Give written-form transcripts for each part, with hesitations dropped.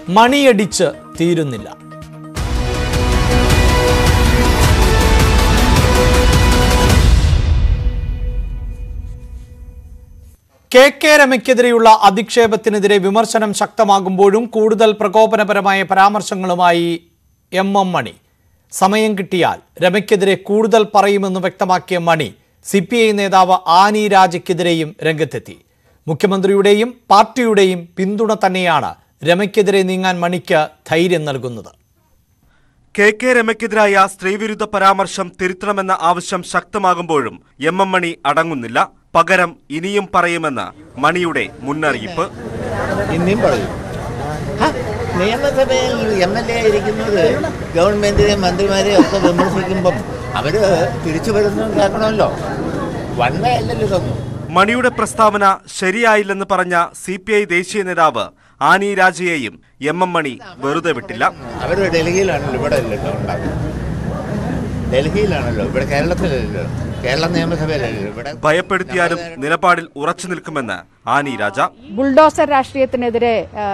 മണിയടിച്ച് തീരുന്നില്ല. കെ രമയ്ക്കെതിരെയുള്ള അധിക്ഷേപത്തിനെതിരെ വിമർശനം ശക്തമാകുമ്പോഴും കൂടുതൽ പ്രകോപനപരമായ പരാമർശങ്ങളുമായി എം മണി. സമയം കിട്ടിയാൽ രമയ്ക്കെതിരെ കൂടുതൽ പറയുമെന്ന് വ്യക്തമാക്കിയ മണി CPI നേതാവ് ആനി രാജയ്ക്കെതിരെയും രംഗത്തെത്തി. മുഖ്യമന്ത്രിയുടെയും പാർട്ടിയുടെയും പിന്തുണ തന്നെയാണ് രമയ്ക്കെതിരെ നീങ്ങാൻ മണിക്ക് ധൈര്യം നൽകുന്നത്. കെ രമയ്ക്കെതിരായ സ്ത്രീവിരുദ്ധ പരാമർശം തിരുത്തണമെന്ന ആവശ്യം ശക്തമാകുമ്പോഴും എം മണി അടങ്ങുന്നില്ല. പകരം ഇനിയും പറയുമെന്ന് മണിയുടെ മുന്നറിയിപ്പ്. ഇനിയും പറയും. നിയമസഭയിൽ MLA ഇരിക്കുന്നത് ഗവൺമെന്റിനെയും മന്ത്രിമാരെയും ഒക്കെ വിമർശിക്കുമ്പം അവര് തിരിച്ചു വരുന്നത് കേൾക്കണമല്ലോ. വന്നതല്ലല്ലോ ഇതൊന്നും. മണിയുടെ പ്രസ്താവന ശരിയായില്ലെന്ന് പറഞ്ഞ CPI ദേശീയ നേതാവ് ആനി രാജയെയും എം മണി വെറുതെ വിട്ടില്ല. അവർ ഡൽഹിയിലാണല്ലോ, ഇവിടെ അല്ലല്ലോ ഉണ്ടാകുന്നത്. ഡൽഹിയിലാണല്ലോ, ഇവിടെ കേരളത്തിലല്ലോ, കേരള നിയമസഭയിലല്ലോ. ഇവിടെ ഭയപ്പെടുത്തിയാലും നിലപാടിൽ ഉറച്ചു നിൽക്കുമെന്ന് ആനി രാജ. ബുൾഡോസർ രാഷ്ട്രീയത്തിനെതിരെ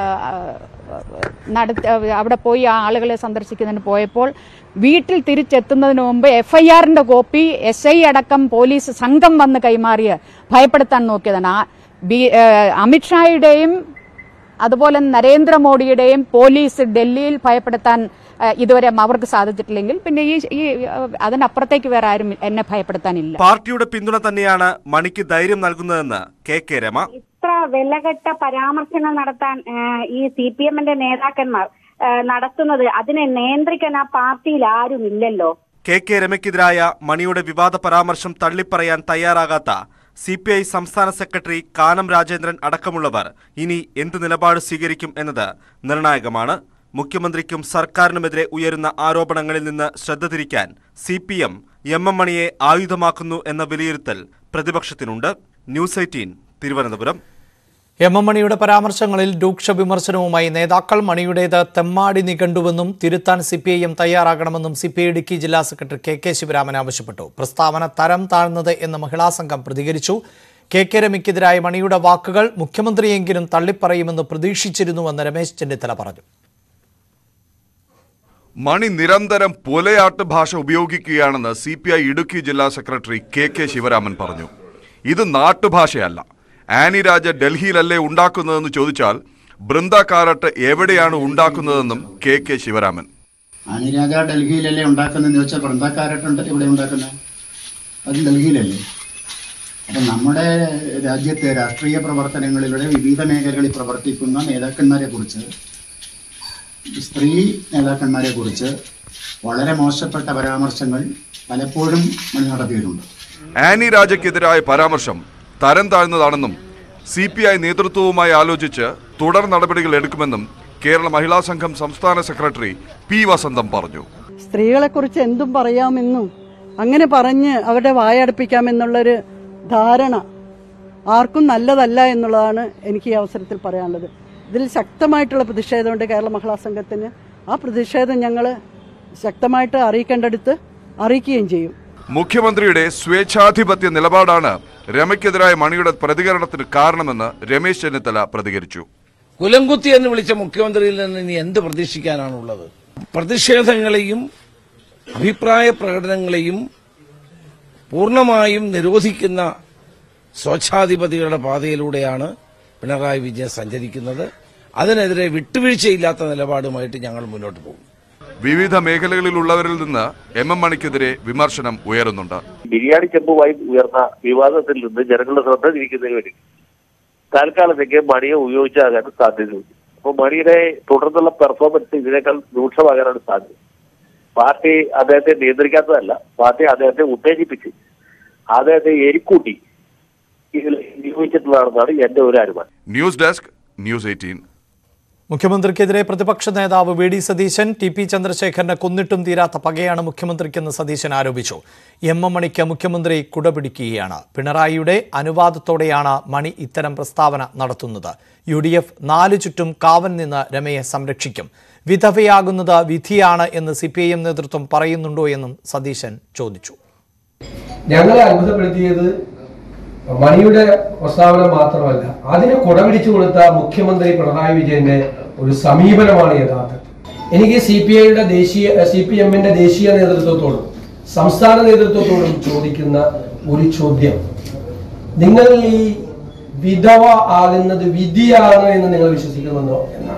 അവിടെ പോയി ആ ആളുകളെ സന്ദർശിക്കുന്നതിന് പോയപ്പോൾ വീട്ടിൽ തിരിച്ചെത്തുന്നതിന് മുമ്പ് FIR-ന്റെ കോപ്പി SI അടക്കം പോലീസ് സംഘം വന്ന് കൈമാറിയ ഭയപ്പെടുത്താൻ നോക്കിയതാണ്. അമിത്ഷായുടെയും അതുപോലെ നരേന്ദ്രമോദിയുടെയും പോലീസ് ഡൽഹിയിൽ ഭയപ്പെടുത്താൻ ഇതുവരെ അവർക്ക് സാധിച്ചിട്ടില്ലെങ്കിൽ പിന്നെ ഈ അതിനപ്പുറത്തേക്ക് വേറെ ആരും എന്നെ ഭയപ്പെടുത്താനില്ല. പാർട്ടിയുടെ പിന്തുണ തന്നെയാണ് മണിക്ക് ധൈര്യം നൽകുന്നതെന്ന് കെ രമ. ഇത്ര വിലകെട്ട പരാമർശങ്ങൾ നടത്താൻ ഈ CPM-ന്റെ നേതാക്കന്മാർ നടത്തുന്നത്, അതിനെ നിയന്ത്രിക്കാൻ ആ പാർട്ടിയിൽ ആരുമില്ലല്ലോ. കെ രമയ്ക്കെതിരായ മണിയുടെ വിവാദ പരാമർശം തള്ളിപ്പറയാൻ തയ്യാറാകാത്ത CPI സംസ്ഥാന സെക്രട്ടറി കാനം രാജേന്ദ്രൻ അടക്കമുള്ളവർ ഇനി എന്ത് നിലപാട് സ്വീകരിക്കും എന്നത് നിർണായകമാണ്. മുഖ്യമന്ത്രിക്കും സർക്കാരിനുമെതിരെ ഉയരുന്ന ആരോപണങ്ങളിൽ നിന്ന് ശ്രദ്ധ തിരിക്കാൻ CPM എം മണിയെ ആയുധമാക്കുന്നു എന്ന വിലയിരുത്തൽ പ്രതിപക്ഷത്തിനുണ്ട്. ന്യൂസ് 18 തിരുവനന്തപുരം. എം മണിയുടെ പരാമർശങ്ങളിൽ രൂക്ഷ വിമർശനവുമായി നേതാക്കൾ. മണിയുടേത് തെമ്മാടി നിഘണ്ടുവെന്നും തിരുത്താൻ CPIM തയ്യാറാകണമെന്നും CPI ഇടുക്കി ജില്ലാ സെക്രട്ടറി കെ ശിവരാമൻ ആവശ്യപ്പെട്ടു. പ്രസ്താവന തരം താഴ്ന്നത് എന്ന് മഹിളാ സംഘം പ്രതികരിച്ചു. കെ രമയ്ക്കെതിരായ മണിയുടെ വാക്കുകൾ മുഖ്യമന്ത്രിയെങ്കിലും തള്ളിപ്പറയുമെന്ന് പ്രതീക്ഷിച്ചിരുന്നുവെന്ന് രമേശ് ചെന്നിത്തല പറഞ്ഞു. മണി നിരന്തരം പുലയാട്ട് ഭാഷ ഉപയോഗിക്കുകയാണെന്ന് CPI ഇടുക്കി ജില്ലാ സെക്രട്ടറി കെ ശിവരാമൻ പറഞ്ഞു. ഇത് നാട്ടുഭാഷയല്ല. ആനി രാജ ഡൽഹിയിലല്ലേ ഉണ്ടാക്കുന്നതെന്ന് ചോദിച്ചാൽ ബൃന്ദ കാരട്ട് എവിടെയാണ് ഉണ്ടാക്കുന്നതെന്നും കെ ശിവരാമൻ. ആനി രാജ ഡൽഹിയിലല്ലേ ഉണ്ടാക്കുന്നതെന്ന് ചോദിച്ചാൽ ബൃന്ദ കാരട്ടുണ്ട് എവിടെ ഉണ്ടാക്കുന്നത്? അത് ഡൽഹിയിലല്ലേ. അപ്പം നമ്മുടെ രാജ്യത്തെ രാഷ്ട്രീയ പ്രവർത്തനങ്ങളിലൂടെ വിവിധ മേഖലകളിൽ പ്രവർത്തിക്കുന്ന നേതാക്കന്മാരെ കുറിച്ച്, സ്ത്രീ നേതാക്കന്മാരെ കുറിച്ച് വളരെ മോശപ്പെട്ട പരാമർശങ്ങൾ പലപ്പോഴും മണി നടത്തിയിട്ടുണ്ട്. ആനി രാജയ്ക്കെതിരായ പരാമർശം തരം താഴ്ന്നതാണെന്നും CPI നേതൃത്വവുമായി ആലോചിച്ച് തുടർ നടപടികൾ എടുക്കുമെന്നും കേരള മഹിളാ സംഘം സംസ്ഥാന സെക്രട്ടറി P വസന്തം പറഞ്ഞു. സ്ത്രീകളെക്കുറിച്ച് എന്തും പറയാമെന്നും അങ്ങനെ പറഞ്ഞ് അവരുടെ വായടപ്പിക്കാമെന്നുള്ളൊരു ധാരണ ആർക്കും നല്ലതല്ല എന്നുള്ളതാണ് എനിക്ക് ഈ അവസരത്തിൽ പറയാനുള്ളത്. ഇതിൽ ശക്തമായിട്ടുള്ള പ്രതിഷേധമുണ്ട് കേരള മഹിളാ സംഘത്തിന്. ആ പ്രതിഷേധം ഞങ്ങൾ ശക്തമായിട്ട് അറിയിക്കേണ്ടടുത്ത് അറിയിക്കുകയും ചെയ്യും. മുഖ്യമന്ത്രിയുടെ സ്വേച്ഛാധിപത്യ നിലപാടാണ് രമയ്ക്കെതിരായ മണിയുടെ പ്രതികരണത്തിന് കാരണമെന്ന് രമേശ് ചെന്നിത്തല പ്രതികരിച്ചു. കുലംകുത്തി എന്ന് വിളിച്ച മുഖ്യമന്ത്രിയിൽ നിന്ന് ഇനി എന്ത് പ്രതീക്ഷിക്കാനാണുള്ളത്? പ്രതിഷേധങ്ങളെയും അഭിപ്രായ പ്രകടനങ്ങളെയും പൂർണ്ണമായും നിരോധിക്കുന്ന സ്വച്ഛാധിപതികളുടെ പാതയിലൂടെയാണ് പിണറായി വിജയൻ സഞ്ചരിക്കുന്നത്. അതിനെതിരെ വിട്ടുവീഴ്ചയില്ലാത്ത നിലപാടുമായിട്ട് ഞങ്ങൾ മുന്നോട്ട് പോകും. വിവിധ മേഖലകളിലുള്ളവരിൽ നിന്ന് എം മണിക്കെതിരെ വിമർശനം ഉയരുന്നുണ്ട്. ബിരിയാണി ചെമ്പുമായി ഉയർന്ന വിവാദത്തിൽ നിന്ന് ജനങ്ങളുടെ ശ്രദ്ധ തിരിക്കുന്നതിന് വേണ്ടി താൽക്കാലത്തേക്ക് മണിയെ ഉപയോഗിച്ചാകാൻ സാധ്യതയുണ്ട്. അപ്പോൾ മണിയുടെ തുടർന്നുള്ള പെർഫോമൻസ് ഇതിനേക്കാൾ രൂക്ഷമാകാനാണ് സാധ്യത. പാർട്ടി അദ്ദേഹത്തെ നിയന്ത്രിക്കാത്തതല്ല, പാർട്ടി അദ്ദേഹത്തെ ഉത്തേജിപ്പിച്ച് അദ്ദേഹത്തെ എരിക്കൂട്ടി ഇതിൽ നിയോഗിച്ചിട്ടുള്ളതാണെന്നാണ് എന്റെ ഒരു അനുമാനം. News desk News 18. മുഖ്യമന്ത്രിക്കെതിരെ പ്രതിപക്ഷ നേതാവ് VD സതീശൻ TP ചന്ദ്രശേഖരനെ കൊന്നിട്ടും തീരാത്ത പകയാണ് മുഖ്യമന്ത്രിക്കെന്ന് സതീശൻ ആരോപിച്ചു. എം മണിക്ക് മുഖ്യമന്ത്രി കുടപിടിക്കുകയാണ്. പിണറായിയുടെ അനുവാദത്തോടെയാണ് മണി ഇത്തരം പ്രസ്താവന നടത്തുന്നത്. UDF 4 ചുറ്റും കാവൽ നിന്ന് രമയെ സംരക്ഷിക്കും. വിധവയാകുന്നത് വിധിയാണ് എന്ന് CPIM നേതൃത്വം പറയുന്നുണ്ടോ എന്നും സതീശൻ ചോദിച്ചു. ഞങ്ങളെ അത്ഭുതപ്പെടുത്തിയത് മണിയുടെ പ്രസ്താവന മാത്രമല്ല, അതിന് കുടപിടിച്ചു കൊടുത്ത മുഖ്യമന്ത്രി പിണറായി വിജയന്റെ ഒരു സമീപനമാണ് യഥാർത്ഥത്തിൽ. എനിക്ക് CPMന്റെ ദേശീയ നേതൃത്വത്തോടും സംസ്ഥാന നേതൃത്വത്തോടും ചോദിക്കുന്ന ഒരു ചോദ്യം, നിങ്ങൾ ഈ വിധവ ആകുന്നത് വിധിയാണ് എന്ന് നിങ്ങൾ വിശ്വസിക്കുന്നുണ്ടോ എന്നാണ്.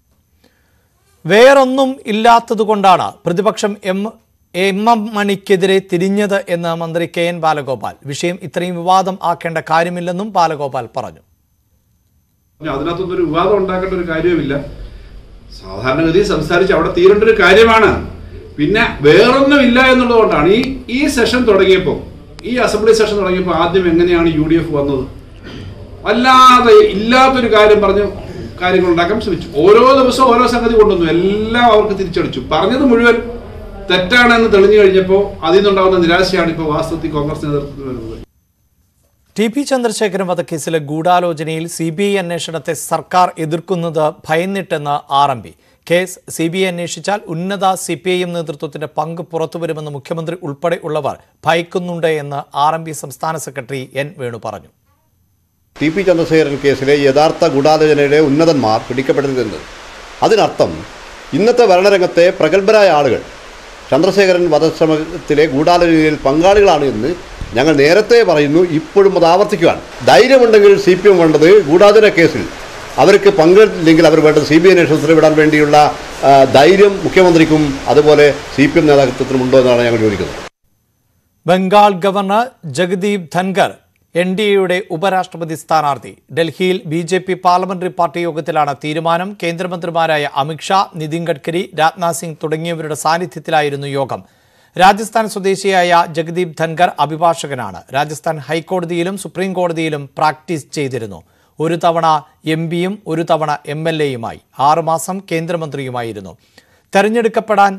വേറൊന്നും ഇല്ലാത്തതുകൊണ്ടാണ് പ്രതിപക്ഷം എം മണിക്കെതിരെ തിരിഞ്ഞത് എന്ന് മന്ത്രി KN ബാലഗോപാൽ. വിഷയം ഇത്രയും വിവാദം ആക്കേണ്ട കാര്യമില്ലെന്നും ബാലഗോപാൽ പറഞ്ഞു. അതിനകത്തൊന്നും ഒരു വിവാദം ഉണ്ടാക്കേണ്ട ഒരു കാര്യവുമില്ല. സാധാരണഗതി സംസാരിച്ച് അവിടെ തീരേണ്ട ഒരു കാര്യമാണ്. പിന്നെ വേറൊന്നും ഇല്ല എന്നുള്ളതുകൊണ്ടാണ് ഈ സെഷൻ തുടങ്ങിയപ്പോൾ, ഈ അസംബ്ലി സെഷൻ തുടങ്ങിയപ്പോൾ ആദ്യം എങ്ങനെയാണ് UDF വന്നത്? അല്ലാതെ ഇല്ലാത്തൊരു കാര്യം പറഞ്ഞു കാര്യങ്ങൾ ഉണ്ടാക്കാൻ ശ്രമിച്ചു. ഓരോ ദിവസവും ഓരോ സംഗതി കൊണ്ടുവന്നു, എല്ലാം അവർക്ക് തിരിച്ചടിച്ചു. പറഞ്ഞത് മുഴുവൻ തെറ്റാണെന്ന് തെളിഞ്ഞു കഴിഞ്ഞപ്പോൾ അതിൽ നിന്നുണ്ടാകുന്ന നിരാശയാണ് ഇപ്പോൾ വാസ്തവത്തിൽ കോൺഗ്രസ് നേതൃത്വത്തിൽ വരുന്നത്. TP ചന്ദ്രശേഖരൻ വധക്കേസിലെ ഗൂഢാലോചനയിൽ CBI അന്വേഷണത്തെ സർക്കാർ എതിർക്കുന്നത് ഭയന്നിട്ടെന്ന് RMP. കേസ് CBI അന്വേഷിച്ചാൽ ഉന്നത CPIM നേതൃത്വത്തിന്റെ പങ്ക് പുറത്തുവരുമെന്ന് മുഖ്യമന്ത്രി ഉൾപ്പെടെ ഉള്ളവർ ഭയക്കുന്നുണ്ട് എന്ന് RMP സംസ്ഥാന സെക്രട്ടറി N. വേണു പറഞ്ഞു. TP ചന്ദ്രശേഖരൻ കേസിലെ യഥാർത്ഥ ഗൂഢാലോചനയുടെ ഉന്നതന്മാർ പിടിക്കപ്പെടുന്നത് അതിനർത്ഥം ഇന്നത്തെ ഭരണരംഗത്തെ പ്രഗത്ഭരായ ആളുകൾ ചന്ദ്രശേഖരൻ വധശ്രമത്തിലെ ഗൂഢാലോചനയിൽ പങ്കാളികളാണ് എന്ന് ഞങ്ങൾ നേരത്തെ പറയുന്നു, ഇപ്പോഴും അത് ആവർത്തിക്കുകയാണ്. ധൈര്യമുണ്ടെങ്കിൽ CPM വേണ്ടത് ഗൂഢാലോചന കേസിൽ അവർക്ക് പങ്കില്ലെങ്കിൽ അവർ വേണ്ടത് CBI അന്വേഷണത്തിന് വിടാൻ വേണ്ടിയുള്ള ധൈര്യം മുഖ്യമന്ത്രിക്കും അതുപോലെ CPM നേതൃത്വത്തിനും ഉണ്ടോ എന്നാണ് ഞങ്ങൾ ചോദിക്കുന്നത്. ബംഗാൾ ഗവർണർ ജഗദീപ് ധൻഖർ NDAയുടെ ഉപരാഷ്ട്രപതി സ്ഥാനാർത്ഥി. ഡൽഹിയിൽ BJP പാർലമെന്ററി പാർട്ടി യോഗത്തിലാണ് തീരുമാനം. കേന്ദ്രമന്ത്രിമാരായ അമിത്ഷാ, നിതിൻ ഗഡ്കരി, രാജ്നാഥ് സിംഗ് തുടങ്ങിയവരുടെ സാന്നിധ്യത്തിലായിരുന്നു യോഗം. രാജസ്ഥാൻ സ്വദേശിയായ ജഗദീപ് ധൻഖർ അഭിഭാഷകനാണ്. രാജസ്ഥാൻ ഹൈക്കോടതിയിലും സുപ്രീം കോടതിയിലും പ്രാക്ടീസ് ചെയ്തിരുന്നു. ഒരു തവണ MPയും ഒരു തവണ MLAയുമായി. 6 മാസം കേന്ദ്രമന്ത്രിയുമായിരുന്നു. തെരഞ്ഞെടുക്കപ്പെട്ടാൽ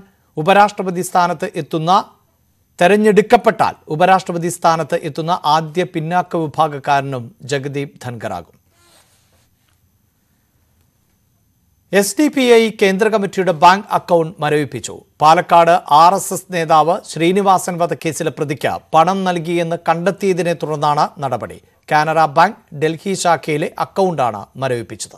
ഉപരാഷ്ട്രപതി സ്ഥാനത്ത് എത്തുന്ന ആദ്യ പിന്നാക്ക വിഭാഗക്കാരനും ജഗദീപ് ധൻഖറാകും. SDPI കേന്ദ്ര കമ്മിറ്റിയുടെ ബാങ്ക് അക്കൗണ്ട് മരവിപ്പിച്ചു. പാലക്കാട് RSS നേതാവ് ശ്രീനിവാസൻ വധക്കേസിലെ പ്രതിക്ക് പണം നൽകിയെന്ന് കണ്ടെത്തിയതിനെ തുടർന്നാണ് നടപടി. കാനറ ബാങ്ക് ഡൽഹി ശാഖയിലെ അക്കൗണ്ടാണ് മരവിപ്പിച്ചത്.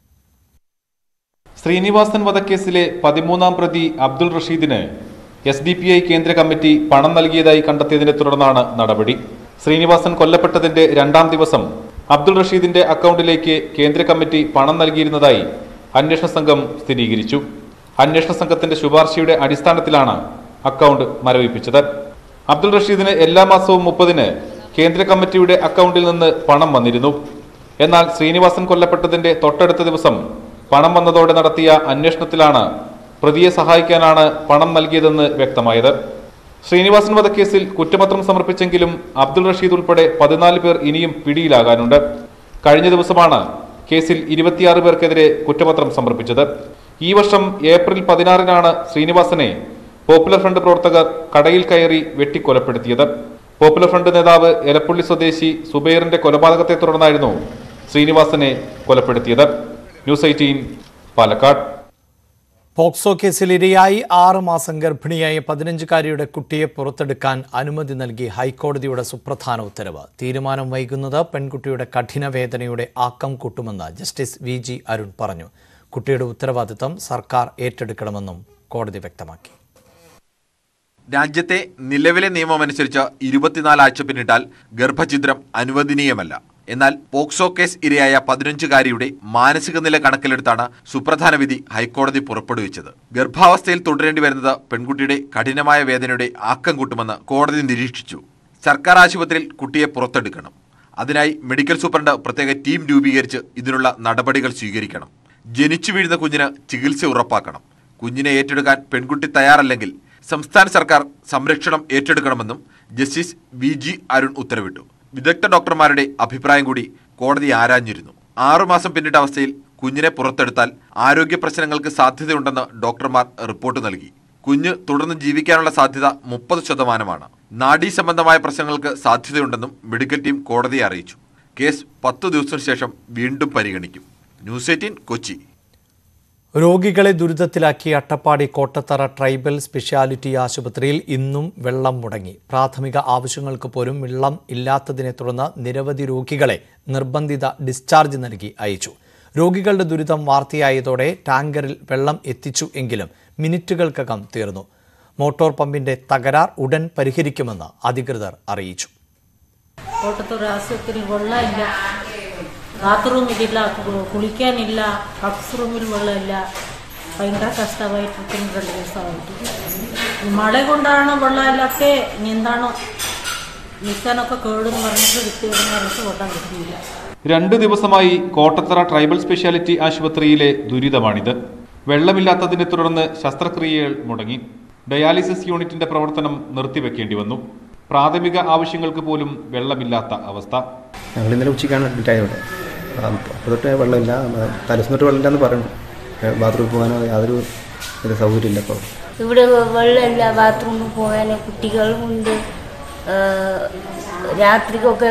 ശ്രീനിവാസൻ വധക്കേസിലെ 13ാം പ്രതി അബ്ദുൾ റഷീദിന് SDPI കേന്ദ്ര കമ്മിറ്റി പണം നൽകിയതായി കണ്ടെത്തിയതിനെ തുടർന്നാണ് നടപടി. ശ്രീനിവാസൻ കൊല്ലപ്പെട്ടതിന്റെ 2ാം ദിവസം അബ്ദുൾ റഷീദിന്റെ അക്കൗണ്ടിലേക്ക് കേന്ദ്ര കമ്മിറ്റി പണം നൽകിയിരുന്നതായി അന്വേഷണ സംഘം സ്ഥിരീകരിച്ചു. അന്വേഷണ സംഘത്തിന്റെ ശുപാർശയുടെ അടിസ്ഥാനത്തിലാണ് അക്കൗണ്ട് മരവിപ്പിച്ചത്. അബ്ദുൾ റഷീദിന് എല്ലാ മാസവും 30-ന് കേന്ദ്ര കമ്മിറ്റിയുടെ അക്കൗണ്ടിൽ നിന്ന് പണം വന്നിരുന്നു. എന്നാൽ ശ്രീനിവാസൻ കൊല്ലപ്പെട്ടതിന്റെ തൊട്ടടുത്ത ദിവസം പണം വന്നതോടെ നടത്തിയ അന്വേഷണത്തിലാണ് പ്രതിയെ സഹായിക്കാനാണ് പണം നൽകിയതെന്ന് വ്യക്തമായത്. ശ്രീനിവാസൻ വധക്കേസിൽ കുറ്റപത്രം സമർപ്പിച്ചെങ്കിലും അബ്ദുൾ റഷീദ് ഉൾപ്പെടെ 14 പേർ ഇനിയും പിടിയിലാകാനുണ്ട്. കഴിഞ്ഞ ദിവസമാണ് കേസിൽ 26 പേർക്കെതിരെ കുറ്റപത്രം സമർപ്പിച്ചത്. ഈ വർഷം ഏപ്രിൽ 16-നാണ് ശ്രീനിവാസനെ പോപ്പുലർ ഫ്രണ്ട് പ്രവർത്തകർ കടയിൽ കയറി വെട്ടിക്കൊലപ്പെടുത്തിയത്. പോപ്പുലർ ഫ്രണ്ട് നേതാവ് എലപ്പുള്ളി സ്വദേശി സുബൈറിന്റെ കൊലപാതകത്തെ തുടർന്നായിരുന്നു ശ്രീനിവാസനെ കൊലപ്പെടുത്തിയത്. ന്യൂസ് 18 പാലക്കാട്. പോക്സോ കേസിൽ ഇരയായി 6 മാസം ഗർഭിണിയായ 15-കാരിയുടെ കുട്ടിയെ പുറത്തെടുക്കാൻ അനുമതി നൽകി ഹൈക്കോടതിയുടെ സുപ്രധാന ഉത്തരവ്. തീരുമാനം വൈകുന്നത് പെൺകുട്ടിയുടെ കഠിന വേദനയുടെ ആക്കം കൂട്ടുമെന്ന് ജസ്റ്റിസ് VG അരുൺ പറഞ്ഞു. കുട്ടിയുടെ ഉത്തരവാദിത്തം സർക്കാർ ഏറ്റെടുക്കണമെന്നും കോടതി വ്യക്തമാക്കി. രാജ്യത്തെ നിലവിലെ നിയമമനുസരിച്ച് 24 ആഴ്ച പിന്നിട്ടാൽ ഗർഭഛിദ്രം അനുവദനീയമല്ല. എന്നാൽ പോക്സോ കേസ് ഇരയായ 15-കാരിയുടെ മാനസിക നില കണക്കിലെടുത്താണ് സുപ്രധാന വിധി ഹൈക്കോടതി പുറപ്പെടുവിച്ചത്. ഗർഭാവസ്ഥയിൽ തുടരേണ്ടി വരുന്നത് പെൺകുട്ടിയുടെ കഠിനമായ വേദനയുടെ ആക്കം കൂട്ടുമെന്ന് കോടതി നിരീക്ഷിച്ചു. സർക്കാർ ആശുപത്രിയിൽ കുട്ടിയെ പുറത്തെടുക്കണം. അതിനായി മെഡിക്കൽ സൂപ്രണ്ട് പ്രത്യേക ടീം രൂപീകരിച്ച് ഇതിനുള്ള നടപടികൾ സ്വീകരിക്കണം. ജനിച്ചു വീഴുന്ന കുഞ്ഞിന് ചികിത്സ ഉറപ്പാക്കണം. കുഞ്ഞിനെ ഏറ്റെടുക്കാൻ പെൺകുട്ടി തയ്യാറല്ലെങ്കിൽ സംസ്ഥാന സർക്കാർ സംരക്ഷണം ഏറ്റെടുക്കണമെന്നും ജസ്റ്റിസ് VG അരുൺ ഉത്തരവിട്ടു. വിദഗ്ധ ഡോക്ടർമാരുടെ അഭിപ്രായം കൂടി കോടതി ആരാഞ്ഞിരുന്നു. 6 മാസം പിന്നിട്ട അവസ്ഥയിൽ കുഞ്ഞിനെ പുറത്തെടുത്താൽ ആരോഗ്യ പ്രശ്നങ്ങൾക്ക് സാധ്യതയുണ്ടെന്ന് ഡോക്ടർമാർ റിപ്പോർട്ട് നൽകി. കുഞ്ഞ് തുടർന്ന് ജീവിക്കാനുള്ള സാധ്യത 30%. നാഡീ സംബന്ധമായ പ്രശ്നങ്ങൾക്ക് സാധ്യതയുണ്ടെന്നും മെഡിക്കൽ ടീം കോടതിയെ അറിയിച്ചു. കേസ് 10 ദിവസത്തിനു ശേഷം വീണ്ടും പരിഗണിക്കും. ന്യൂസ് 18 കൊച്ചി. രോഗികളെ ദുരിതത്തിലാക്കി അട്ടപ്പാടി കോട്ടത്തറ ട്രൈബൽ സ്പെഷ്യാലിറ്റി ആശുപത്രിയിൽ ഇന്നും വെള്ളം മുടങ്ങി. പ്രാഥമിക ആവശ്യങ്ങൾക്ക് പോലും വെള്ളം ഇല്ലാത്തതിനെ തുടർന്ന് നിരവധി രോഗികളെ നിർബന്ധിത ഡിസ്ചാർജ് നൽകി അയച്ചു. രോഗികളുടെ ദുരിതം വാർത്തയായതോടെ ടാങ്കറിൽ വെള്ളം എത്തിച്ചു എങ്കിലും മിനിറ്റുകൾക്കകം തീർന്നു. മോട്ടോർ പമ്പിന്റെ തകരാർ ഉടൻ പരിഹരിക്കുമെന്ന് അധികൃതർ അറിയിച്ചു. കോട്ടത്തൂർ ആശുപത്രിയിൽ വെള്ളമില്ല, ബാത്റൂമിലില്ല, കുളിക്കാനില്ല, കക്സ് റൂമിൽ വെള്ളമില്ല. ഭയങ്കര കഷ്ടമായിട്ടിരിക്കുന്നു 2 ദിവസമായിട്ട്. മഴ കൊണ്ടാണ് വെള്ളമില്ലാത്ത. ഇനി എന്താണോ നിൽക്കാനൊക്കെ കേടെന്ന് പറഞ്ഞിട്ട് വിത്തുകളെന്ന് പറഞ്ഞിട്ട് വെള്ളം കിട്ടിയില്ല. 2 ദിവസമായി കോട്ടത്തറ ട്രൈബൽ സ്പെഷ്യാലിറ്റി ആശുപത്രിയിലെ ദുരിതമാണിത്. വെള്ളമില്ലാത്തതിനെ തുടർന്ന് ശസ്ത്രക്രിയകൾ മുടങ്ങി. ഡയാലിസിസ് യൂണിറ്റിന്റെ പ്രവർത്തനം നിർത്തിവെക്കേണ്ടി വന്നു. പ്രാഥമിക ആവശ്യങ്ങൾക്ക് പോലും വെള്ളമില്ലാത്ത അവസ്ഥ. ഞങ്ങൾ ഇന്നലെ ഉച്ചയ്ക്കാണ് അഡ്മിറ്റായത് ഇവിടെ. അപ്പോൾ തൊട്ട് വെള്ളമില്ല, തലസ്തൊട്ട് വെള്ളമില്ലെന്ന് പറയുന്നു. ബാത്റൂമിൽ പോകാനോ യാതൊരു സൗകര്യമില്ല. ഇപ്പോൾ ഇവിടെ വെള്ളമില്ല, ബാത്റൂമിൽ പോകാൻ കുട്ടികളുമുണ്ട്. രാത്രിക്കൊക്കെ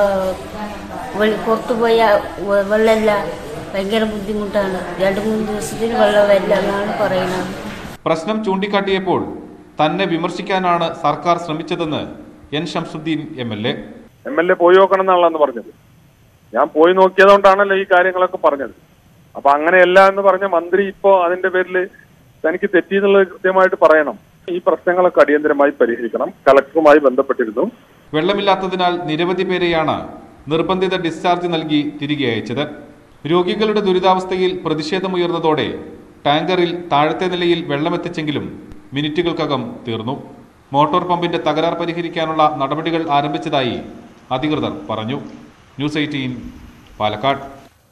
പുറത്തു പോയാൽ വെള്ളമില്ല, ഭയങ്കര ബുദ്ധിമുട്ടാണ്. 2-3 ദിവസത്തിന് വെള്ളമില്ല എന്നാണ് പറയുന്നത്. പ്രശ്നം ചൂണ്ടിക്കാട്ടിയപ്പോൾ തന്നെ വിമർശിക്കാനാണ് സർക്കാർ ശ്രമിച്ചതെന്ന് എൻ ഷംസുദ്ദീൻ MLA പോയി നോക്കണം എന്നാണല്ലോ പറഞ്ഞത്. ഞാൻ പോയി നോക്കിയതുകൊണ്ടാണല്ലോ ഈ കാര്യങ്ങളൊക്കെ പറഞ്ഞത്. അപ്പൊ അങ്ങനെയല്ല എന്ന് പറഞ്ഞ മന്ത്രി ഇപ്പോ അതിന്റെ പേരിൽ തനിക്ക് തെറ്റിയെന്നുള്ളത് കൃത്യമായിട്ട് പറയണം. ഈ പ്രശ്നങ്ങളൊക്കെ അടിയന്തരമായി പരിഹരിക്കണം. കളക്ടറുമായി ബന്ധപ്പെട്ടിരുന്നു. വെള്ളമില്ലാത്തതിനാൽ നിരവധി പേരെയാണ് നിർബന്ധിത ഡിസ്ചാർജ് നൽകി തിരികെ അയച്ചത്. രോഗികളുടെ ദുരിതാവസ്ഥയിൽ പ്രതിഷേധമുയർന്നതോടെ ടാങ്കറിൽ താഴത്തെ നിലയിൽ വെള്ളമെത്തിച്ചെങ്കിലും മിനിറ്റുകൾക്കകം തീർന്നു. മോട്ടോർ പമ്പിന്റെ തകരാർ പരിഹരിക്കാനുള്ള നടപടികൾ ആരംഭിച്ചതായി അധികൃതർ പറഞ്ഞു. ന്യൂസ് 18 പാലക്കാട്.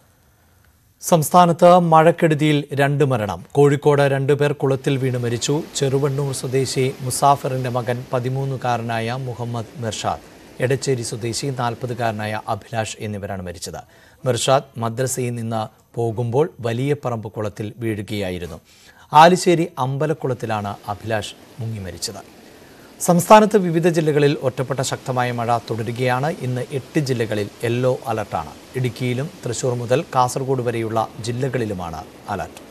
സംസ്ഥാനത്ത് മഴക്കെടുതിയിൽ 2 മരണം. കോഴിക്കോട് 2 പേർ കുളത്തിൽ വീണ് മരിച്ചു. ചെറുവണ്ണൂർ സ്വദേശി മുസാഫറിന്റെ മകൻ 13-കാരനായ മുഹമ്മദ് മിർഷാദ്, എടച്ചേരി സ്വദേശി 40-കാരനായ അഭിലാഷ് എന്നിവരാണ് മരിച്ചത്. മിർഷാദ് മദ്രസയിൽ നിന്ന് പോകുമ്പോൾ വലിയ പറമ്പ് കുളത്തിൽ വീഴുകയായിരുന്നു. ആലിശ്ശേരി അമ്പലക്കുളത്തിലാണ് അഭിലാഷ് മുങ്ങി മരിച്ചത്. സംസ്ഥാനത്ത് വിവിധ ജില്ലകളിൽ ഒറ്റപ്പെട്ട ശക്തമായ മഴ തുടരുകയാണ്. ഇന്ന് 8 ജില്ലകളിൽ യെല്ലോ അലർട്ടാണ്. ഇടുക്കിയിലും തൃശൂർ മുതൽ കാസർഗോഡ് വരെയുള്ള ജില്ലകളിലുമാണ് അലർട്ട്.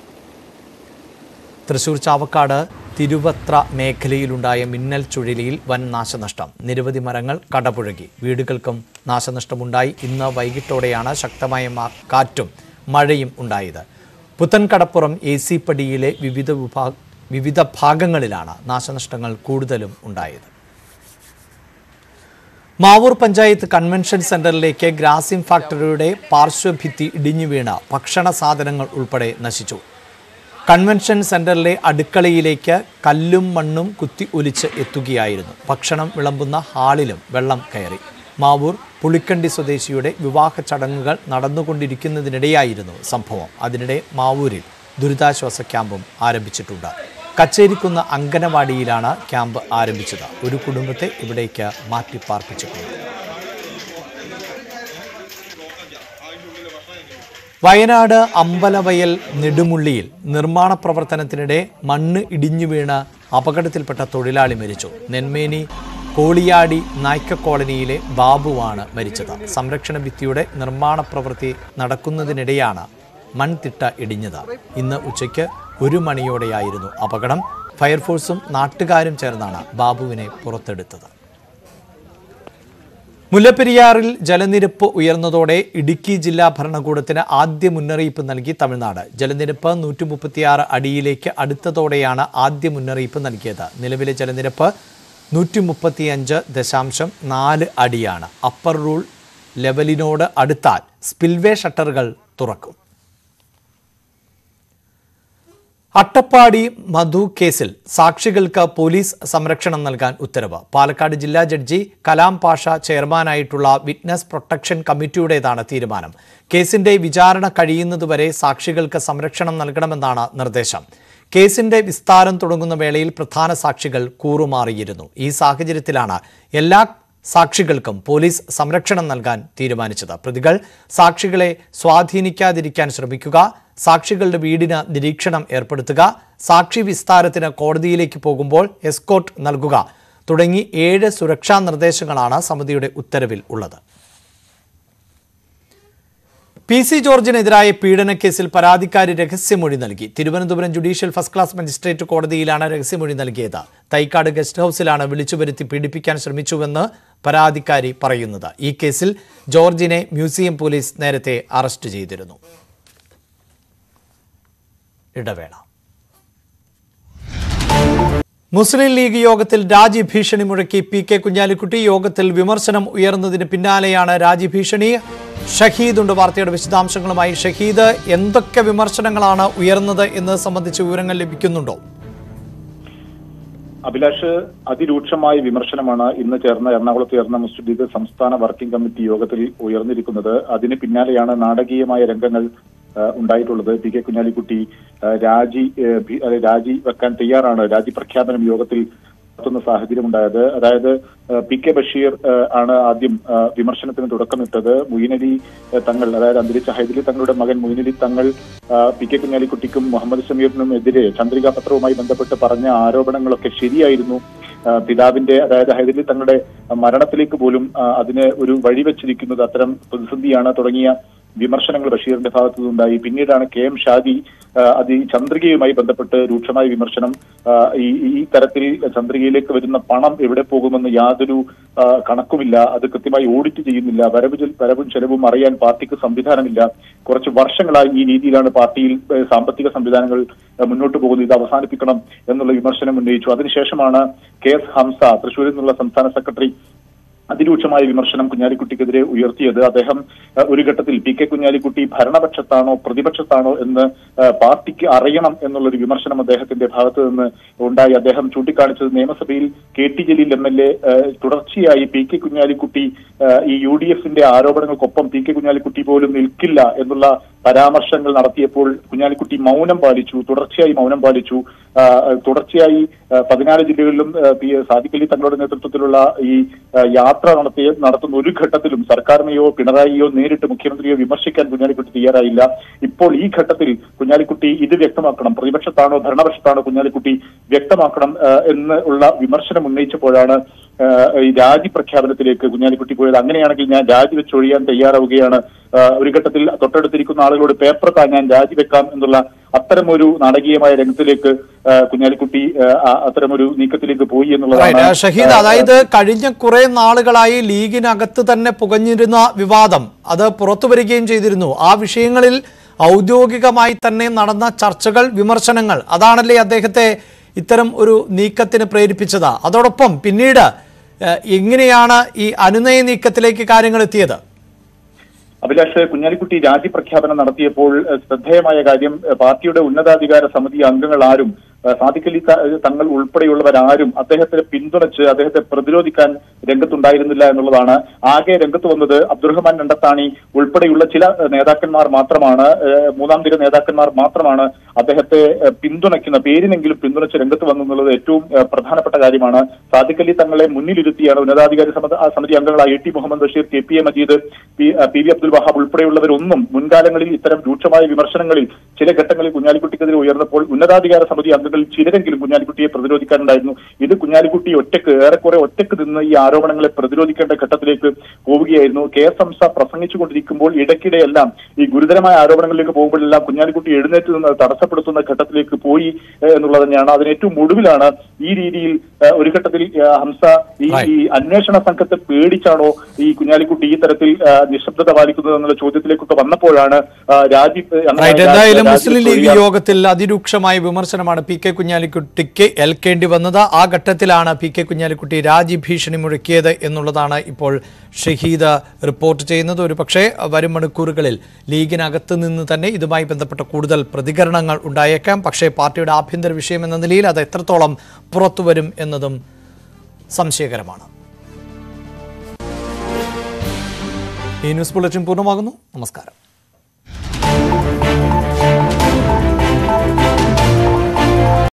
തൃശൂർ ചാവക്കാട് തിരുവത്ര മേഖലയിലുണ്ടായ മിന്നൽ ചുഴലിയിൽ വൻ നാശനഷ്ടം. നിരവധി മരങ്ങൾ കടപുഴകി, വീടുകൾക്കും നാശനഷ്ടമുണ്ടായി. ഇന്ന് വൈകിട്ടോടെയാണ് ശക്തമായ കാറ്റും മഴയും ഉണ്ടായത്. പുത്തൻകടപ്പുറം AC പടിയിലെ വിവിധ ഭാഗങ്ങളിലാണ് നാശനഷ്ടങ്ങൾ കൂടുതലും ഉണ്ടായത്. മാവൂർ പഞ്ചായത്ത് കൺവെൻഷൻ സെന്ററിലേക്ക് ഗ്രാസിം ഫാക്ടറിയുടെ പാർശ്വഭിത്തി ഇടിഞ്ഞു വീണ ഭക്ഷണ സാധനങ്ങൾ ഉൾപ്പെടെ നശിച്ചു. കൺവെൻഷൻ സെന്ററിലെ അടുക്കളയിലേക്ക് കല്ലും മണ്ണും കുത്തി ഒലിച്ച് എത്തുകയായിരുന്നു. ഭക്ഷണം വിളമ്പുന്ന ഹാളിലും വെള്ളം കയറി. മാവൂർ പുളിക്കണ്ടി സ്വദേശിയുടെ വിവാഹ ചടങ്ങുകൾ നടന്നുകൊണ്ടിരിക്കുന്നതിനിടെയായിരുന്നു സംഭവം. അതിനിടെ മാവൂരിൽ ദുരിതാശ്വാസ ക്യാമ്പും ആരംഭിച്ചിട്ടുണ്ട്. കച്ചേരിക്കുന്ന അങ്കനവാടിയിലാണ് ക്യാമ്പ് ആരംഭിച്ചത്. ഒരു കുടുംബത്തെ ഇവിടേക്ക് മാറ്റിപ്പാർപ്പിച്ചിട്ടുണ്ട്. വയനാട് അമ്പലവയൽ നെടുമുള്ളിയിൽ നിർമ്മാണ പ്രവർത്തനത്തിനിടെ മണ്ണ് ഇടിഞ്ഞു വീണ് അപകടത്തിൽപ്പെട്ട തൊഴിലാളി മരിച്ചു. നെന്മേനി കോളിയാടി നായ്ക്ക കോളനിയിലെ ബാബുവാണ് മരിച്ചത്. സംരക്ഷണ ഭിത്തിയുടെ നിർമ്മാണ പ്രവൃത്തി നടക്കുന്നതിനിടെയാണ് മൺതിട്ട ഇടിഞ്ഞത്. ഇന്ന് ഉച്ചയ്ക്ക് 1 മണിയോടെയായിരുന്നു അപകടം. ഫയർഫോഴ്സും നാട്ടുകാരും ചേർന്നാണ് ബാബുവിനെ പുറത്തെടുത്തത്. മുല്ലപ്പെരിയാറിൽ ജലനിരപ്പ് ഉയർന്നതോടെ ഇടുക്കി ജില്ലാ ഭരണകൂടത്തിന് ആദ്യ മുന്നറിയിപ്പ് നൽകി തമിഴ്നാട്. ജലനിരപ്പ് 136 അടിയിലേക്ക് അടുത്തതോടെയാണ് ആദ്യ മുന്നറിയിപ്പ് നൽകിയത്. നിലവിലെ ജലനിരപ്പ് 135.4 അടിയാണ്. അപ്പർ റൂൾ ലെവലിനോട് അടുത്താൽ സ്പിൽവേ ഷട്ടറുകൾ തുറക്കും. അട്ടപ്പാടി മധു കേസിൽ സാക്ഷികൾക്ക് പോലീസ് സംരക്ഷണം നൽകാൻ ഉത്തരവ്. പാലക്കാട് ജില്ലാ ജഡ്ജി കലാം പാഷ ചെയർമാനായിട്ടുള്ള വിറ്റ്നസ് പ്രൊട്ടക്ഷൻ കമ്മിറ്റിയുടേതാണ് തീരുമാനം. കേസിന്റെ വിചാരണ കഴിയുന്നതുവരെ സാക്ഷികൾക്ക് സംരക്ഷണം നൽകണമെന്നാണ് നിർദ്ദേശം. കേസിന്റെ വിസ്താരം തുടങ്ങുന്ന വേളയിൽ പ്രധാന സാക്ഷികൾ കൂറുമാറിയിരുന്നു. ഈ സാഹചര്യത്തിലാണ് എല്ലാ സാക്ഷികൾക്കും പോലീസ് സംരക്ഷണം നൽകാൻ തീരുമാനിച്ചത്. പ്രതികൾ സാക്ഷികളെ സ്വാധീനിക്കാതിരിക്കാൻ ശ്രമിക്കുക, സാക്ഷികളുടെ വീടിന് നിരീക്ഷണം ഏർപ്പെടുത്തുക, സാക്ഷി വിസ്താരത്തിന് കോടതിയിലേക്ക് പോകുമ്പോൾ എസ്കോർട്ട് നൽകുക തുടങ്ങി 7 സുരക്ഷാ നിർദ്ദേശങ്ങളാണ് സമിതിയുടെ ഉത്തരവിൽ ഉള്ളത്. PC ജോർജിനെതിരായ പീഡനക്കേസിൽ പരാതിക്കാരി രഹസ്യമൊഴി നൽകി. Thiruvananthapuram judicial first class magistrate കോടതിയിലാണ് രഹസ്യമൊഴി നൽകിയത്. തൈക്കാട് ഗസ്റ്റ് ഹൌസിലാണ് വിളിച്ചുവരുത്തി പീഡിപ്പിക്കാൻ ശ്രമിച്ചുവെന്ന് പരാതിക്കാരി പറയുന്നത്. ഈ കേസിൽ ജോർജിനെ മ്യൂസിയം പോലീസ് നേരത്തെ അറസ്റ്റ് ചെയ്തിരുന്നു. ഇടവേള. മുസ്ലിം ലീഗ് യോഗത്തിൽ രാജി ഭീഷണി മുഴക്കി പി.കെ. കുഞ്ഞാലിക്കുട്ടി. യോഗത്തിൽ വിമർശനം ഉയർന്നതിന് പിന്നാലെയാണ് രാജി ഭീഷണി. ഷഹീദ് ഉണ്ട് വാർത്തയുടെ വിശദാംശങ്ങളുമായി. ഷഹീദ്, എന്തൊക്കെ വിമർശനങ്ങളാണ് ഉയർന്നത് എന്നത് സംബന്ധിച്ച് വിവരങ്ങൾ ലഭിക്കുന്നുണ്ടോ? അഭിലാഷ്, അതിരൂക്ഷമായ വിമർശനമാണ് ഇന്ന് എറണാകുളത്ത് ചേർന്ന മുസ്ലിം ലീഗ് സംസ്ഥാന വർക്കിംഗ് കമ്മിറ്റി യോഗത്തിൽ ഉയർന്നിരിക്കുന്നത്. അതിന് പിന്നാലെയാണ് നാടകീയമായ രംഗങ്ങൾ ഉണ്ടായിട്ടുള്ളത്. പി.കെ. കുഞ്ഞാലിക്കുട്ടി രാജി വെക്കാൻ തയ്യാറാണ്. രാജി പ്രഖ്യാപനം യോഗത്തിൽ നടത്തുന്ന സാഹചര്യം ഉണ്ടായത്. അതായത് പി.കെ. ബഷീർ ആണ് ആദ്യം വിമർശനത്തിന് തുടക്കമിട്ടത്. മൊയ്നലി തങ്ങൾ, അതായത് അന്തരിച്ച ഹൈദരലി തങ്ങളുടെ മകൻ മൊയ്നലി തങ്ങൾ പി.കെ. കുഞ്ഞാലിക്കുട്ടിക്കും മുഹമ്മദ് ഷമീറിനും എതിരെ ചന്ദ്രികാ പത്രവുമായി ബന്ധപ്പെട്ട് പറഞ്ഞ ആരോപണങ്ങളൊക്കെ ശരിയായിരുന്നു. പിതാവിന്റെ, അതായത് ഹൈദരലി തങ്ങളുടെ മരണത്തിലേക്ക് പോലും അതിന് ഒരു വഴിവെച്ചിരിക്കുന്നത് അത്തരം പ്രതിസന്ധിയാണ് തുടങ്ങിയ വിമർശനങ്ങൾ ബഷീറിന്റെ ഭാഗത്തു നിന്നുണ്ടായി. പിന്നീടാണ് കെ.എം. ഷാജി അത് ഈ ചന്ദ്രികയുമായി ബന്ധപ്പെട്ട് രൂക്ഷമായ വിമർശനം. ഈ തരത്തിൽ ചന്ദ്രികയിലേക്ക് വരുന്ന പണം എവിടെ പോകുമെന്ന് യാതൊരു കണക്കുമില്ല, അത് കൃത്യമായി ഓഡിറ്റ് ചെയ്യുന്നില്ല, വരവും ചെലവും അറിയാൻ പാർട്ടിക്ക് സംവിധാനമില്ല. കുറച്ച് വർഷങ്ങളായി ഈ രീതിയിലാണ് പാർട്ടിയിൽ സാമ്പത്തിക സംവിധാനങ്ങൾ മുന്നോട്ട് പോകുന്നത്, ഇത് അവസാനിപ്പിക്കണം എന്നുള്ള വിമർശനം ഉന്നയിച്ചു. അതിനുശേഷമാണ് കെ.എസ്. ഹംസ, തൃശ്ശൂരിൽ നിന്നുള്ള സംസ്ഥാന സെക്രട്ടറി, അതിരൂക്ഷമായ വിമർശനം കുഞ്ഞാലിക്കുട്ടിക്കെതിരെ ഉയർത്തിയത്. അദ്ദേഹം ഒരു ഘട്ടത്തിൽ പി.കെ. കുഞ്ഞാലിക്കുട്ടി ഭരണപക്ഷത്താണോ പ്രതിപക്ഷത്താണോ എന്ന് പാർട്ടിക്ക് അറിയണം എന്നുള്ളൊരു വിമർശനം അദ്ദേഹത്തിന്റെ ഭാഗത്ത് നിന്ന് ഉണ്ടായി. അദ്ദേഹം ചൂണ്ടിക്കാണിച്ചത് നിയമസഭയിൽ കെ.ടി. ജലീൽ എം.എൽ.എ തുടർച്ചയായി പി.കെ. കുഞ്ഞാലിക്കുട്ടി ഈ യു.ഡി.എഫിന്റെ ആരോപണങ്ങൾക്കൊപ്പം പി.കെ. കുഞ്ഞാലിക്കുട്ടി പോലും നിൽക്കില്ല എന്നുള്ള പരാമർശങ്ങൾ നടത്തിയപ്പോൾ കുഞ്ഞാലിക്കുട്ടി മൗനം പാലിച്ചു, തുടർച്ചയായി മൗനം പാലിച്ചു. തുടർച്ചയായി 14 ജില്ലകളിലും സാദിഖ് അലി തങ്ങളുടെ നേതൃത്വത്തിലുള്ള ഈ യാത്ര നടത്തുന്ന ഒരു ഘട്ടത്തിലും സർക്കാരിനെയോ പിണറായിയോ നേരിട്ട് മുഖ്യമന്ത്രിയോ വിമർശിക്കാൻ കുഞ്ഞാലിക്കുട്ടി തയ്യാറായില്ല. ഇപ്പോൾ ഈ ഘട്ടത്തിൽ കുഞ്ഞാലിക്കുട്ടി ഇത് വ്യക്തമാക്കണം, പ്രതിപക്ഷത്താണോ ഭരണപക്ഷത്താണോ കുഞ്ഞാലിക്കുട്ടി വ്യക്തമാക്കണം എന്ന് ഉള്ള വിമർശനം ഉന്നയിച്ചപ്പോഴാണ് ഈ രാജി പ്രഖ്യാപനത്തിലേക്ക് കുഞ്ഞാലിക്കുട്ടി പോയത്. അങ്ങനെയാണെങ്കിൽ ഞാൻ രാജിവെച്ചൊഴിയാൻ തയ്യാറാവുകയാണ്, ഒരു ഘട്ടത്തിൽ തൊട്ടടുത്തിരിക്കുന്ന ആളുകളോട് പേപ്പർ ഞാൻ രാജിവെക്കാം എന്നുള്ള അത്തരമൊരു നാടകീയമായ രംഗത്തിലേക്ക് കുഞ്ഞാലിക്കുട്ടി അത്തരമൊരു നീക്കത്തിലേക്ക് പോയി എന്നുള്ളതാണ്. ഷഹീദ്, അതായത് കഴിഞ്ഞ കുറെ നാളുകളായി ലീഗിനകത്ത് തന്നെ പുകഞ്ഞിരുന്ന വിവാദം അത് പുറത്തു വരികയും ചെയ്തിരുന്നു. ആ വിഷയങ്ങളിൽ ഔദ്യോഗികമായി തന്നെ നടന്ന ചർച്ചകൾ, വിമർശനങ്ങൾ, അതാണല്ലേ അദ്ദേഹത്തെ ഇത്തരം ഒരു നീക്കത്തിന് പ്രേരിപ്പിച്ചത്. അതോടൊപ്പം പിന്നീട് എങ്ങനെയാണ് ഈ അനുനയ നീക്കത്തിലേക്ക് കാര്യങ്ങൾ എത്തിയത്? അഭിലാഷ്, കുഞ്ഞാലിക്കുട്ടി രാജി പ്രഖ്യാപനം നടത്തിയപ്പോൾ ശ്രദ്ധേയമായ കാര്യം, പാർട്ടിയുടെ ഉന്നതാധികാര സമിതി അംഗങ്ങൾ ആരും, സാദിഖ് അലി തങ്ങൾ ഉൾപ്പെടെയുള്ളവരാരും അദ്ദേഹത്തെ പിന്തുണച്ച് അദ്ദേഹത്തെ പ്രതിരോധിക്കാൻ രംഗത്തുണ്ടായിരുന്നില്ല എന്നുള്ളതാണ്. ആകെ രംഗത്ത് വന്നത് അബ്ദുറഹ്മാൻ രണ്ടത്താണി ഉൾപ്പെടെയുള്ള ചില നേതാക്കന്മാർ മാത്രമാണ്, മൂന്നാം നിര നേതാക്കന്മാർ മാത്രമാണ് അദ്ദേഹത്തെ പിന്തുണയ്ക്കുന്ന, പേരിനെങ്കിലും പിന്തുണച്ച് രംഗത്ത് വന്നെന്നുള്ളത് ഏറ്റവും പ്രധാനപ്പെട്ട കാര്യമാണ്. സാദിഖ് അലി തങ്ങളെ മുന്നിലിരുത്തിയാണ് ഉന്നതാധികാര സമിതി അംഗങ്ങളായ A T. Muhammad Basheer, K P A. Majeed, P V. Abdul Wahab ഉൾപ്പെടെയുള്ളവരൊന്നും മുൻകാലങ്ങളിൽ ഇത്തരം രൂക്ഷമായ വിമർശനങ്ങളിൽ ചില ഘട്ടങ്ങളിൽ കുഞ്ഞാലിക്കുട്ടിക്കെതിരെ ഉയർന്നപ്പോൾ ഉന്നതാധികാര സമിതി അംഗങ്ങളിൽ ചിലരെങ്കിലും കുഞ്ഞാലിക്കുട്ടിയെ പ്രതിരോധിക്കാനുണ്ടായിരുന്നു. ഇത് കുഞ്ഞാലിക്കുട്ടി ഏറെക്കുറെ ഒറ്റക്ക് നിന്ന് ഈ ആരോപണങ്ങളെ പ്രതിരോധിക്കേണ്ട ഘട്ടത്തിലേക്ക് പോവുകയായിരുന്നു. കെ.എസ്. ഹംസ പ്രസംഗിച്ചുകൊണ്ടിരിക്കുമ്പോൾ ഇടയ്ക്കിടെയെല്ലാം ഈ ഗുരുതരമായ ആരോപണങ്ങളിലേക്ക് പോകുമ്പോഴെല്ലാം കുഞ്ഞാലിക്കുട്ടി എഴുന്നേറ്റ് നിന്ന് തടസ്സപ്പെടുത്തുന്ന ഘട്ടത്തിലേക്ക് പോയി എന്നുള്ളത് തന്നെയാണ്. അതിന് ഏറ്റവും ഒടുവിലാണ് ഈ രീതിയിൽ ഒരു ഘട്ടത്തിൽ ഹംസ ഈ അന്വേഷണ സംഘത്തെ പേടിച്ചാണോ ഈ കുഞ്ഞാലിക്കുട്ടി ഈ തരത്തിൽ നിശബ്ദത പാലിക്കുന്നത് എന്നുള്ള ചോദ്യത്തിലേക്കൊക്കെ വന്നപ്പോഴാണ് രാജി. എന്തായാലും മുസ്ലിം ലീഗ് യോഗത്തിൽ അതിരൂക്ഷമായ വിമർശനമാണ് പി.കെ. കുഞ്ഞാലിക്കുട്ടിക്ക് ഏൽക്കേണ്ടി വന്നത്. ആ ഘട്ടത്തിലാണ് പി.കെ. കുഞ്ഞാലിക്കുട്ടി രാജി ഭീഷണി മുഴക്കിയത് എന്നുള്ളതാണ് ഇപ്പോൾ ഷഹീദ് റിപ്പോർട്ട് ചെയ്യുന്നത്. ഒരു പക്ഷേ വരും മണിക്കൂറുകളിൽ ലീഗിനകത്ത് നിന്ന് തന്നെ ഇതുമായി ബന്ധപ്പെട്ട കൂടുതൽ പ്രതികരണങ്ങൾ ഉണ്ടായേക്കാം. പക്ഷേ പാർട്ടിയുടെ ആഭ്യന്തര വിഷയം എന്ന നിലയിൽ അത് എത്രത്തോളം പുറത്തുവരും എന്നതും സംശയകരമാണ്. ഈ ന്യൂസ് ബുള്ളറ്റിൻ പൂർണ്ണമാകുന്നു. നമസ്കാരം.